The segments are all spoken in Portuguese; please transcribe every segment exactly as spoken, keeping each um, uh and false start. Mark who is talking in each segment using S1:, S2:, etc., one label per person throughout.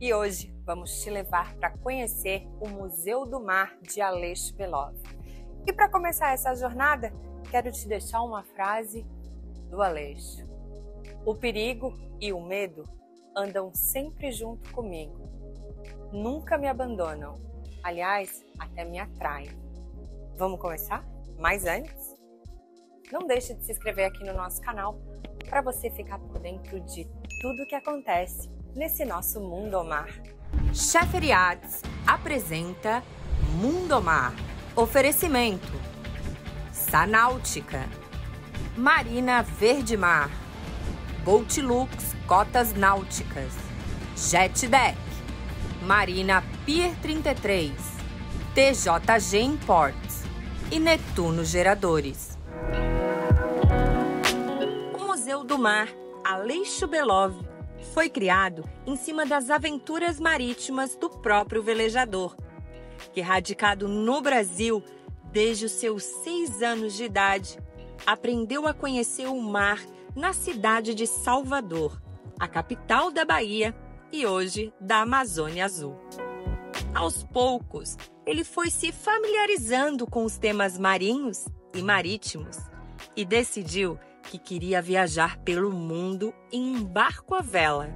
S1: E hoje vamos te levar para conhecer o Museu do Mar de Aleixo Belov. E para começar essa jornada, quero te deixar uma frase do Aleixo. O perigo e o medo andam sempre junto comigo. Nunca me abandonam. Aliás, até me atraem. Vamos começar? Mas antes, não deixe de se inscrever aqui no nosso canal para você ficar por dentro de tudo o que acontece nesse nosso Mundomar. Cheferiades apresenta Mundomar. Oferecimento: Sanáutica, Marina Verde Mar, Boatlux Cotas Náuticas, JetDeck, Marina Pier trinta e três, T J G Imports e Netuno Geradores. O Museu do Mar Aleixo Belov foi criado em cima das aventuras marítimas do próprio velejador, que, radicado no Brasil desde os seus seis anos de idade, aprendeu a conhecer o mar na cidade de Salvador, a capital da Bahia e hoje da Amazônia Azul. Aos poucos, ele foi se familiarizando com os temas marinhos e marítimos e decidiu que queria viajar pelo mundo em um barco à vela.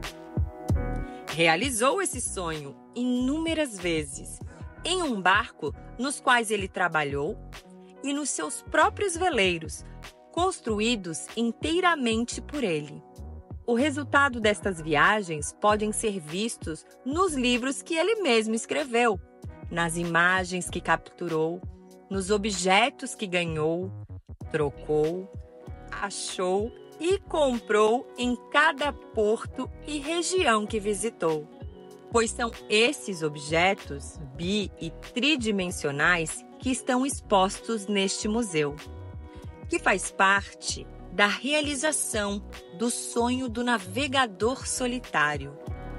S1: Realizou esse sonho inúmeras vezes em um barco nos quais ele trabalhou e nos seus próprios veleiros, construídos inteiramente por ele. O resultado destas viagens podem ser vistos nos livros que ele mesmo escreveu, nas imagens que capturou, nos objetos que ganhou, trocou, achou e comprou em cada porto e região que visitou. Pois são esses objetos bi- e tridimensionais que estão expostos neste museu, que faz parte da realização do sonho do navegador solitário.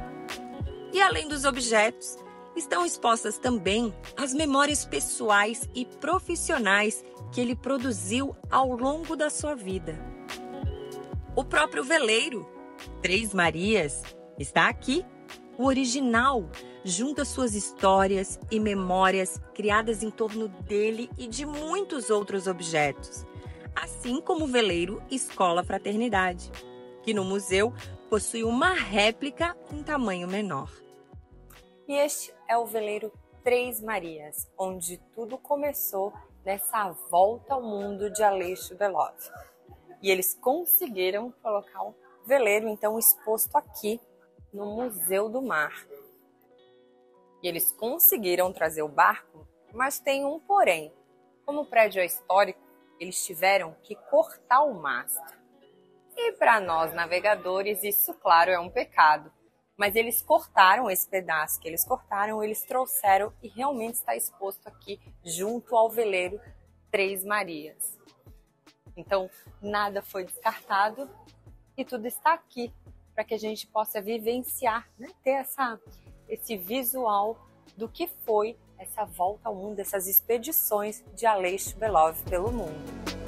S1: E além dos objetos, estão expostas também as memórias pessoais e profissionais que ele produziu ao longo da sua vida. O próprio veleiro, Três Marias, está aqui. O original junta suas histórias e memórias criadas em torno dele e de muitos outros objetos, assim como o veleiro Escola Fraternidade, que no museu possui uma réplica em tamanho menor. E este é o veleiro Três Marias, onde tudo começou nessa volta ao mundo de Aleixo Belov. E eles conseguiram colocar o veleiro então exposto aqui no Museu do Mar. E eles conseguiram trazer o barco, mas tem um porém. Como o prédio é histórico, eles tiveram que cortar o mastro. E para nós navegadores, isso, claro, é um pecado. Mas eles cortaram esse pedaço que eles cortaram, eles trouxeram e realmente está exposto aqui junto ao veleiro Três Marias. Então, nada foi descartado e tudo está aqui para que a gente possa vivenciar, né? Ter essa, esse visual do que foi essa volta ao mundo, essas expedições de Aleixo Belov pelo mundo.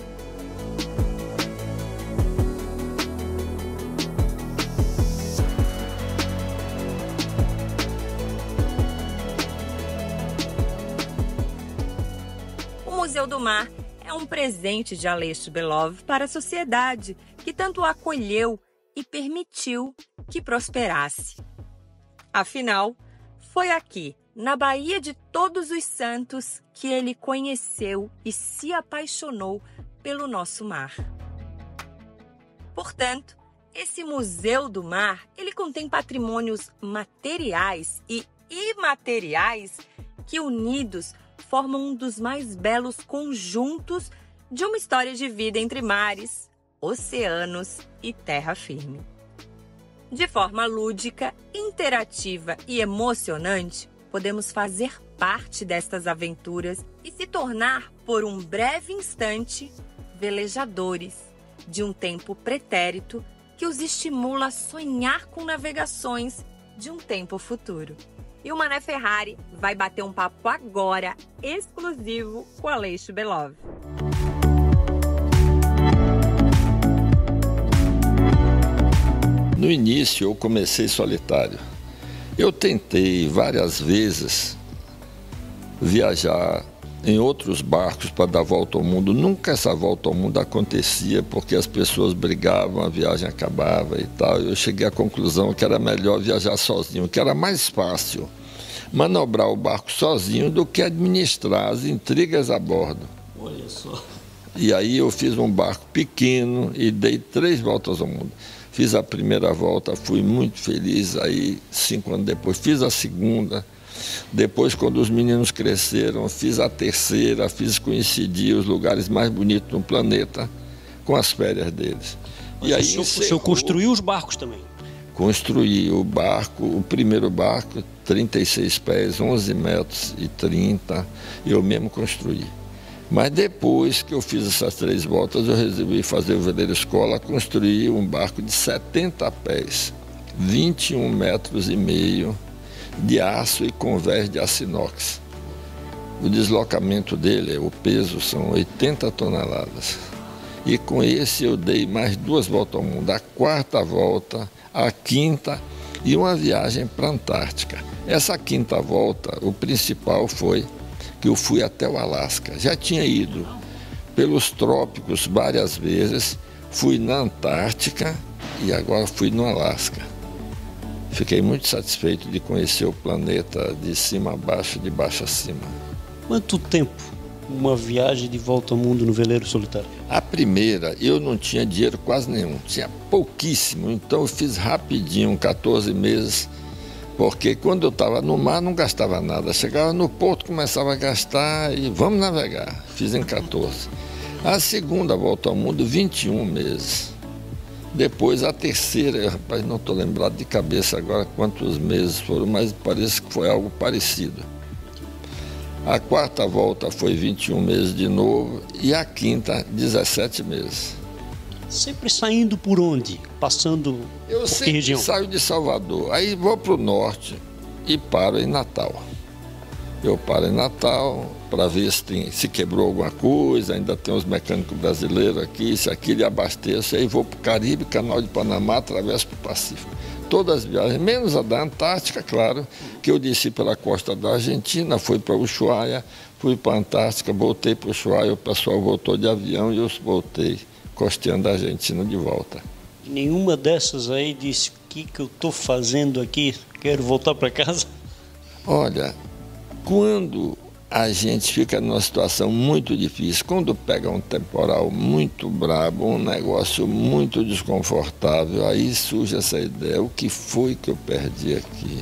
S1: O Museu do Mar é um presente de Aleixo Belov para a sociedade que tanto o acolheu e permitiu que prosperasse. Afinal, foi aqui, na Baía de Todos os Santos, que ele conheceu e se apaixonou pelo nosso mar. Portanto, esse Museu do Mar, ele contém patrimônios materiais e imateriais que, unidos, formam um dos mais belos conjuntos de uma história de vida entre mares, oceanos e terra firme. De forma lúdica, interativa e emocionante, podemos fazer parte destas aventuras e se tornar, por um breve instante, velejadores de um tempo pretérito que os estimula a sonhar com navegações de um tempo futuro. E o Mané Ferrari vai bater um papo agora, exclusivo, com Aleixo Belov.
S2: No início eu comecei solitário. Eu tentei várias vezes viajar em outros barcos para dar volta ao mundo. Nunca essa volta ao mundo acontecia, porque as pessoas brigavam, a viagem acabava e tal. Eu cheguei à conclusão que era melhor viajar sozinho, que era mais fácil manobrar o barco sozinho do que administrar as intrigas a bordo.
S3: Olha só.
S2: E aí eu fiz um barco pequeno e dei três voltas ao mundo. Fiz a primeira volta, fui muito feliz, aí cinco anos depois fiz a segunda. Depois, quando os meninos cresceram, fiz a terceira, fiz coincidir os lugares mais bonitos do planeta com as férias deles.
S3: Mas e aí, o senhor, encerrou... o senhor construiu os barcos também?
S2: Construí o barco, o primeiro barco, trinta e seis pés, onze metros e trinta, eu mesmo construí. Mas depois que eu fiz essas três voltas, eu resolvi fazer o veleiro escola, construir um barco de setenta pés, vinte e um metros e meio, de aço e convés de aço inox. O deslocamento dele, o peso são oitenta toneladas. E com esse eu dei mais duas voltas ao mundo, a quarta volta, a quinta e uma viagem para a Antártica. Essa quinta volta, o principal foi que eu fui até o Alasca. Já tinha ido pelos trópicos várias vezes, fui na Antártica e agora fui no Alasca. Fiquei muito satisfeito de conhecer o planeta de cima a baixo, de baixo a cima.
S3: Quanto tempo uma viagem de volta ao mundo no veleiro solitário?
S2: A primeira, eu não tinha dinheiro quase nenhum, tinha pouquíssimo, então eu fiz rapidinho, quatorze meses, porque quando eu estava no mar não gastava nada, chegava no porto, começava a gastar e vamos navegar, fiz em quatorze. A segunda volta ao mundo, vinte e um meses. Depois a terceira, eu, rapaz, não estou lembrado de cabeça agora quantos meses foram, mas parece que foi algo parecido. A quarta volta foi vinte e um meses de novo e a quinta, dezessete meses.
S3: Sempre saindo por onde? Passando
S2: eu
S3: por
S2: sempre
S3: que região?
S2: Saio de Salvador, aí vou para o norte e paro em Natal. Eu paro em Natal para ver se, tem, se quebrou alguma coisa, ainda tem uns mecânicos brasileiros aqui, se aquilo abasteço, aí vou para o Caribe, Canal de Panamá, atravesso para o Pacífico. Todas as viagens, menos a da Antártica, claro, que eu desci pela costa da Argentina, fui para Ushuaia, fui para a Antártica, voltei para Ushuaia, o pessoal voltou de avião e eu voltei costeando a Argentina de volta.
S3: Nenhuma dessas aí disse, o que, que eu estou fazendo aqui? Quero voltar para casa?
S2: Olha, quando a gente fica numa situação muito difícil, quando pega um temporal muito brabo, um negócio muito desconfortável, aí surge essa ideia, o que foi que eu perdi aqui?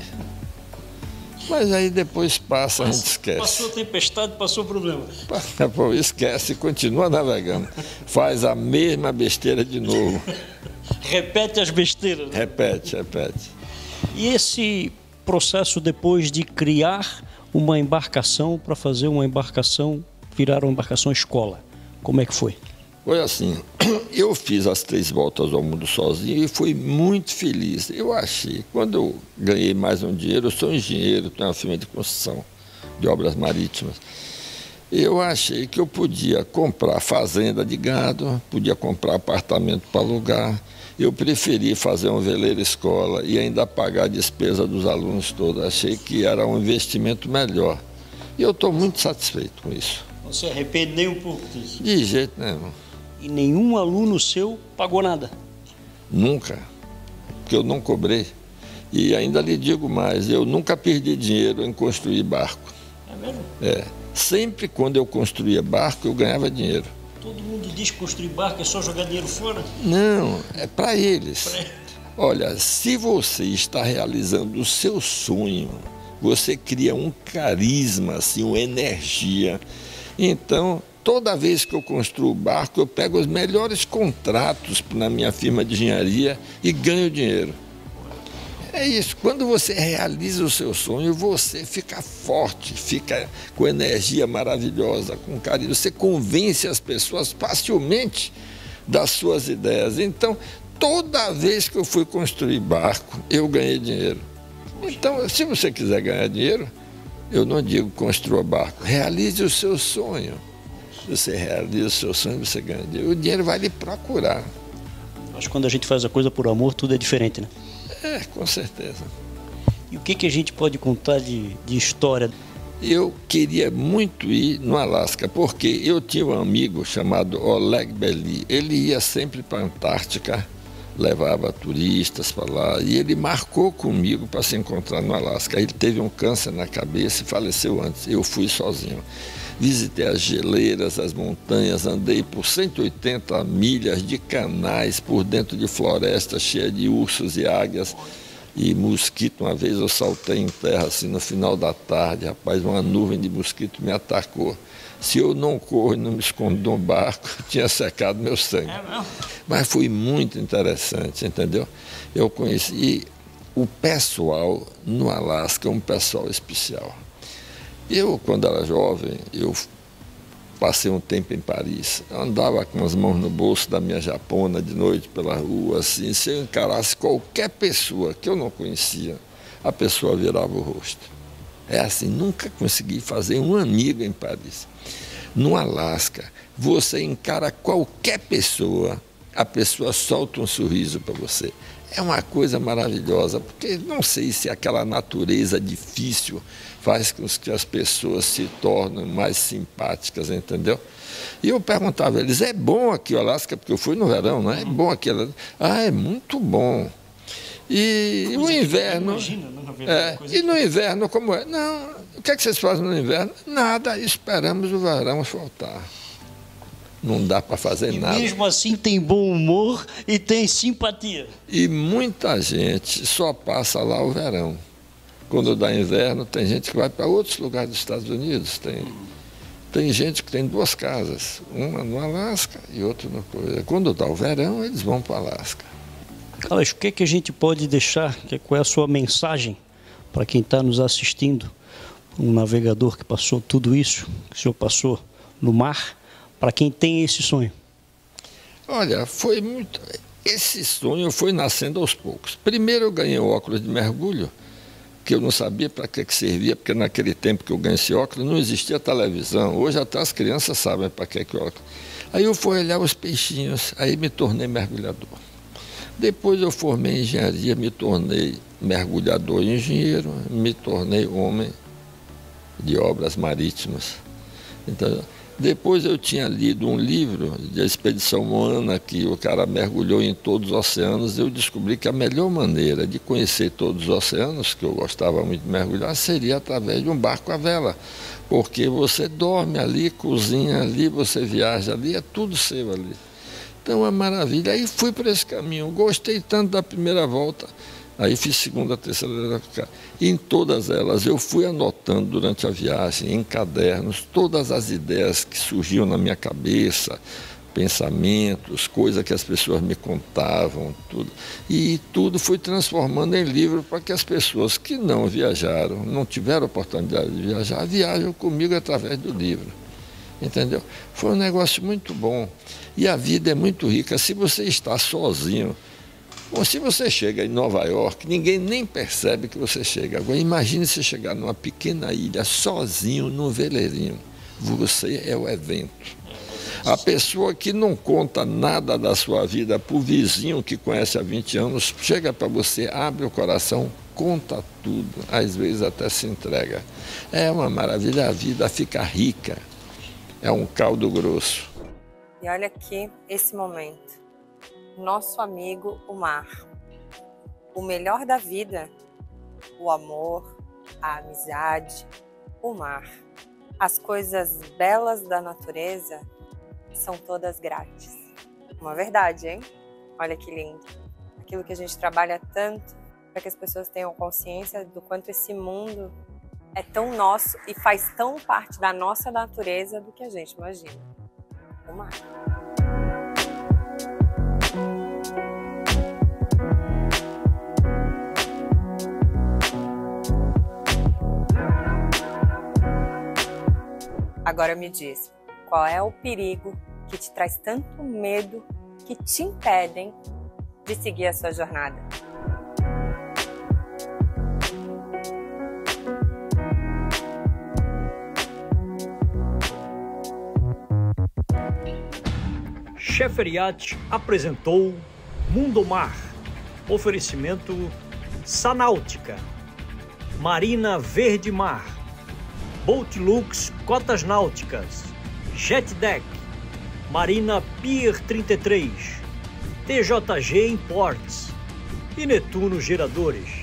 S2: Mas aí depois passa, a gente esquece.
S3: Passou a tempestade, passou o problema.
S2: Esquece e continua navegando. Faz a mesma besteira de novo.
S3: Repete as besteiras. Né?
S2: Repete, repete.
S3: E esse processo depois de criar uma embarcação para fazer uma embarcação, virar uma embarcação escola, como é que foi?
S2: Foi assim, eu fiz as três voltas ao mundo sozinho e fui muito feliz. Eu achei, quando eu ganhei mais um dinheiro, eu sou engenheiro, tenho uma firma de construção de obras marítimas, eu achei que eu podia comprar fazenda de gado, podia comprar apartamento para alugar. Eu preferi fazer um veleiro escola e ainda pagar a despesa dos alunos todos. Achei que era um investimento melhor. E eu estou muito satisfeito com isso.
S3: Não se arrepende nem um pouco disso?
S2: De jeito nenhum.
S3: E nenhum aluno seu pagou nada?
S2: Nunca, porque eu não cobrei. E ainda lhe digo mais, eu nunca perdi dinheiro em construir barco.
S3: É mesmo?
S2: É. Sempre quando eu construía barco, eu ganhava dinheiro.
S3: Todo mundo diz que construir barco é só jogar dinheiro fora?
S2: Não, é para eles. Olha, se você está realizando o seu sonho, você cria um carisma, assim, uma energia. Então, toda vez que eu construo barco, eu pego os melhores contratos na minha firma de engenharia e ganho dinheiro. É isso, quando você realiza o seu sonho, você fica forte, fica com energia maravilhosa, com carinho. Você convence as pessoas facilmente das suas ideias. Então, toda vez que eu fui construir barco, eu ganhei dinheiro. Então, se você quiser ganhar dinheiro, eu não digo construa barco, realize o seu sonho. Se você realiza o seu sonho, você ganha dinheiro. O dinheiro vai lhe procurar.
S3: Mas quando a gente faz a coisa por amor, tudo é diferente, né?
S2: É, com certeza.
S3: E o que, que a gente pode contar de, de história?
S2: Eu queria muito ir no Alasca, porque eu tinha um amigo chamado Oleg Belly. Ele ia sempre para a Antártica, levava turistas para lá, e ele marcou comigo para se encontrar no Alasca. Ele teve um câncer na cabeça e faleceu antes. Eu fui sozinho. Visitei as geleiras, as montanhas, andei por cento e oitenta milhas de canais por dentro de florestas cheias de ursos e águias e mosquito. Uma vez eu saltei em terra assim no final da tarde, rapaz, uma nuvem de mosquito me atacou. Se eu não corro e não me escondo no barco, tinha secado meu sangue. É mesmo? Mas foi muito interessante, entendeu? Eu conheci o pessoal no Alasca, um pessoal especial. Eu, quando era jovem, eu passei um tempo em Paris. Eu andava com as mãos no bolso da minha japona de noite pela rua, assim, se eu encarasse qualquer pessoa que eu não conhecia, a pessoa virava o rosto. É assim, nunca consegui fazer um amigo em Paris. No Alasca, você encara qualquer pessoa, a pessoa solta um sorriso para você. É uma coisa maravilhosa, porque não sei se aquela natureza difícil faz com que as pessoas se tornem mais simpáticas, entendeu? E eu perguntava a eles, é bom aqui o Alasca? Porque eu fui no verão, não é? É bom aqui? Ah, é muito bom. E o inverno... Imagina, não é, e no inverno, como é? Não, o que é que vocês fazem no inverno? Nada, esperamos o verão voltar. Não dá para fazer
S3: e
S2: nada.
S3: Mesmo assim tem bom humor e tem simpatia.
S2: E muita gente só passa lá o verão. Quando dá inverno, tem gente que vai para outros lugares dos Estados Unidos. Tem, tem gente que tem duas casas, uma no Alasca e outra no Coreia. Quando dá o verão, eles vão para o Alasca.
S3: Carlos, o que, é que a gente pode deixar? Qual é a sua mensagem para quem está nos assistindo? Um navegador que passou tudo isso, que o senhor passou no mar, para quem tem esse sonho?
S2: Olha, foi muito... Esse sonho foi nascendo aos poucos. Primeiro eu ganhei o óculos de mergulho, que eu não sabia para que, que servia, porque naquele tempo que eu ganhei esse óculos não existia televisão. Hoje até as crianças sabem para que que o óculos. Aí eu fui olhar os peixinhos, aí me tornei mergulhador. Depois eu formei em engenharia, me tornei mergulhador e engenheiro, me tornei homem de obras marítimas. Então, depois eu tinha lido um livro de expedição Moana, que o cara mergulhou em todos os oceanos. Eu descobri que a melhor maneira de conhecer todos os oceanos, que eu gostava muito de mergulhar, seria através de um barco à vela. Porque você dorme ali, cozinha ali, você viaja ali, é tudo seu ali. Então é maravilha. Aí fui por esse caminho. Gostei tanto da primeira volta. Aí fiz segunda, terceira, e em todas elas eu fui anotando durante a viagem, em cadernos, todas as ideias que surgiam na minha cabeça, pensamentos, coisas que as pessoas me contavam, tudo. E tudo fui transformando em livro para que as pessoas que não viajaram, não tiveram oportunidade de viajar, viajam comigo através do livro. Entendeu? Foi um negócio muito bom. E a vida é muito rica. Se você está sozinho, bom, se você chega em Nova York, ninguém nem percebe que você chega. Agora, imagine você chegar numa pequena ilha, sozinho, num veleirinho. Você é o evento. A pessoa que não conta nada da sua vida para o vizinho que conhece há vinte anos, chega para você, abre o coração, conta tudo, às vezes até se entrega. É uma maravilha, a vida fica rica. É um caldo grosso.
S1: E olha aqui esse momento. Nosso amigo, o mar. O melhor da vida, o amor, a amizade, o mar. As coisas belas da natureza são todas grátis. Uma verdade, hein? Olha que lindo. Aquilo que a gente trabalha tanto para que as pessoas tenham consciência do quanto esse mundo é tão nosso e faz tão parte da nossa natureza do que a gente imagina. O mar. Agora me diz, qual é o perigo que te traz tanto medo que te impedem de seguir a sua jornada?
S4: Cheferiat apresentou Mundo Mar, oferecimento Sanáutica, Marina Verde Mar, Boatlux Cotas Náuticas, Jetdeck, Marina Pier trinta e três, T J G Imports e Netuno Geradores.